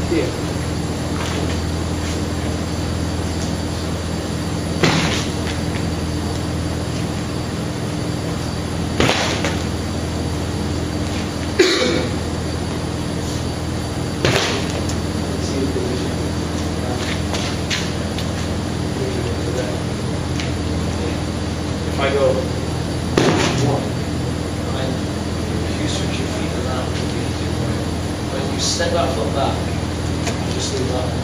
Here. If I go one, and if you switch your feet around, when you step that foot back, just leave that.